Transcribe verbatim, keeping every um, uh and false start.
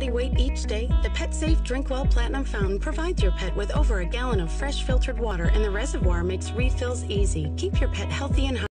they wait each day, the PetSafe DrinkWell Platinum Fountain provides your pet with over a gallon of fresh filtered water, and the reservoir makes refills easy. Keep your pet healthy and hydrated.